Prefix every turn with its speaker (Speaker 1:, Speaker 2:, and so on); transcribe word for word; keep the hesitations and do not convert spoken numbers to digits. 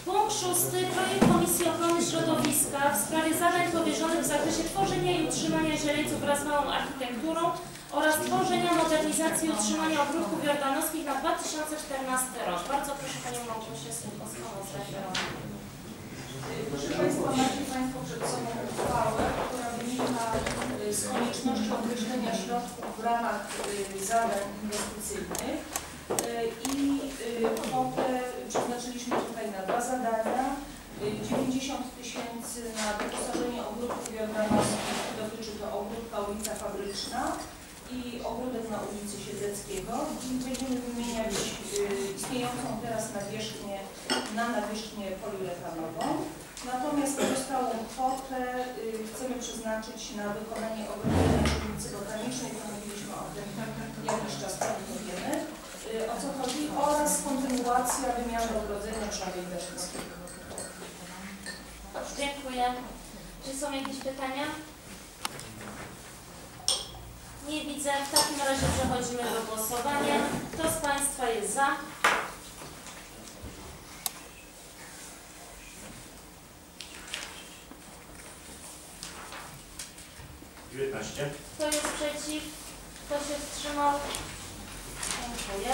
Speaker 1: Punkt szósty. Projekt Komisji Ochrony Środowiska w sprawie zadań powierzonych w zakresie tworzenia i utrzymania źreniców wraz z małą architekturą oraz tworzenia, modernizacji i utrzymania ogródków jordanowskich na dwa tysiące czternasty rok. Bardzo proszę Panią Małgosię Słowikowską o zreferowanie.
Speaker 2: Proszę Państwa, macie Państwo przed sobą uchwałę, która wynika z konieczności określenia środków w ramach zadań inwestycyjnych i kwotę przeznaczyliśmy tutaj na dwa zadania. dziewięćdziesiąt tysięcy na wyposażenie ogródków jordanowskich, dotyczy to ogródka ulica Fabryczna i ogródek na ulicy Siedleckiego. I będziemy wymieniać istniejącą teraz nawierzchnię na nawierzchnię poliuretanową. Natomiast pozostałą kwotę chcemy przeznaczyć na wykonanie ogrodzenia przy ulicy Botanicznej, to mówiliśmy o tym jakiś czas temu, nie wiemy o co chodzi, oraz kontynuacja wymiany ogrodzenia przy Alei Daszyńskiego.
Speaker 1: Dziękuję. Czy są jakieś pytania? Nie widzę. W takim razie przechodzimy do głosowania. Kto z Państwa jest za?
Speaker 3: dziewiętnaście.
Speaker 1: Kto jest przeciw? Kto się wstrzymał? Dziękuję.